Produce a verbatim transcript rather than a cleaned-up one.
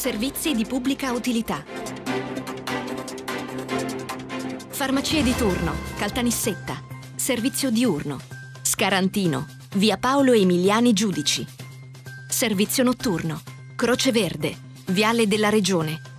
Servizi di pubblica utilità. Farmacie di turno, Caltanissetta. Servizio diurno. Scarantino, via Paolo Emiliani Giudici. Servizio notturno, Croce Verde, Viale della Regione.